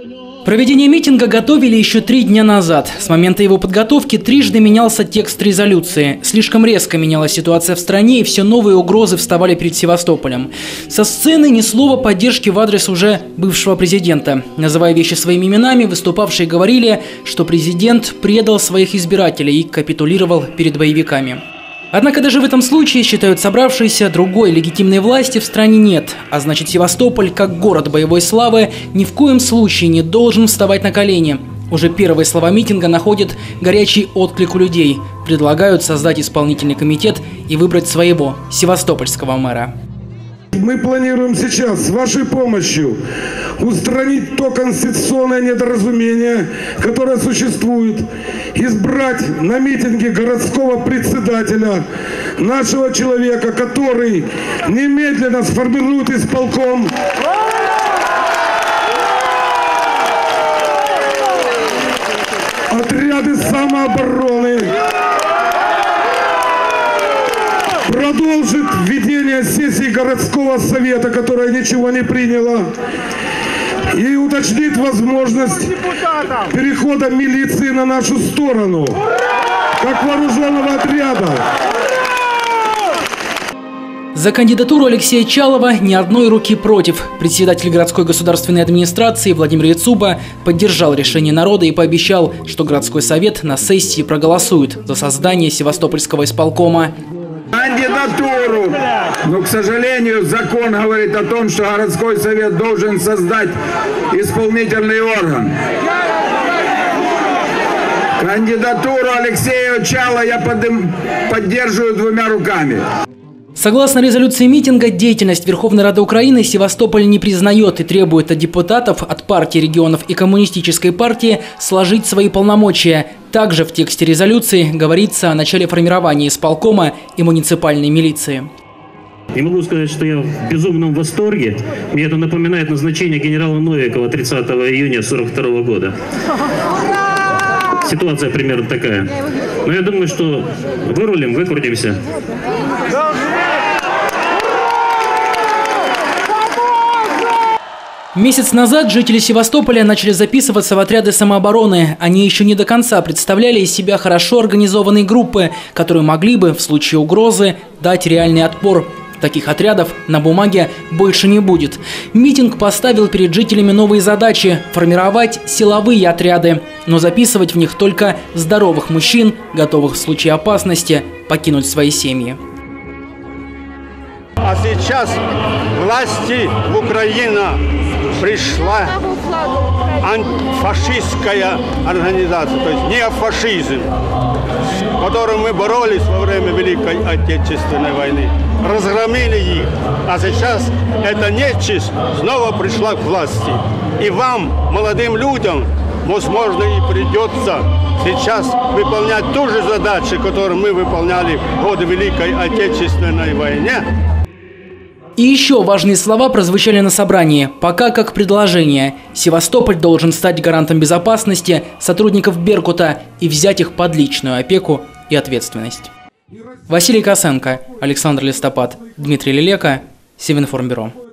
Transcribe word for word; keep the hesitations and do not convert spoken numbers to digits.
Проведение митинга готовили еще три дня назад. С момента его подготовки трижды менялся текст резолюции. Слишком резко менялась ситуация в стране, и все новые угрозы вставали перед Севастополем. Со сцены ни слова поддержки в адрес уже бывшего президента. Называя вещи своими именами, выступавшие говорили, что президент предал своих избирателей и капитулировал перед боевиками. Однако даже в этом случае, считают собравшиеся, другой легитимной власти в стране нет. А значит, Севастополь, как город боевой славы, ни в коем случае не должен вставать на колени. Уже первые слова митинга находят горячий отклик у людей. Предлагают создать исполнительный комитет и выбрать своего севастопольского мэра. Мы планируем сейчас с вашей помощью устранить то конституционное недоразумение, которое существует, избрать на митинге городского председателя, нашего человека, который немедленно сформирует исполком, отряды самообороны, продолжит введение сессии городского совета, которая ничего не приняла, и уточнит возможность перехода милиции на нашу сторону, как вооруженного отряда. За кандидатуру Алексея Чалова ни одной руки против. Председатель городской государственной администрации Владимир Яцуба поддержал решение народа и пообещал, что городской совет на сессии проголосует за создание Севастопольского исполкома. Кандидатуру. Но, к сожалению, закон говорит о том, что городской совет должен создать исполнительный орган. Кандидатуру Алексея Чалова я поддерживаю двумя руками. Согласно резолюции митинга, деятельность Верховной Рады Украины Севастополь не признает и требует от депутатов, от партии регионов и коммунистической партии сложить свои полномочия. Также в тексте резолюции говорится о начале формирования исполкома и муниципальной милиции. Не могу сказать, что я в безумном восторге. Мне это напоминает назначение генерала Новикова тридцатого июня сорок второго года. Ситуация примерно такая. Но я думаю, что вырулим, выкрутимся. Месяц назад жители Севастополя начали записываться в отряды самообороны. Они еще не до конца представляли из себя хорошо организованные группы, которые могли бы, в случае угрозы, дать реальный отпор. Таких отрядов на бумаге больше не будет. Митинг поставил перед жителями новые задачи – формировать силовые отряды, но записывать в них только здоровых мужчин, готовых в случае опасности покинуть свои семьи. А сейчас власти в Украине пришла антифашистская организация, то есть неофашизм, с которым мы боролись во время Великой Отечественной войны. Разгромили их, а сейчас эта нечисть снова пришла к власти. И вам, молодым людям, возможно, и придется сейчас выполнять ту же задачу, которую мы выполняли в годы Великой Отечественной войны. И еще важные слова прозвучали на собрании, пока как предложение. Севастополь должен стать гарантом безопасности сотрудников Беркута и взять их под личную опеку и ответственность. Василий Косенко, Александр Листопад, Дмитрий Лелека, Севинформбюро.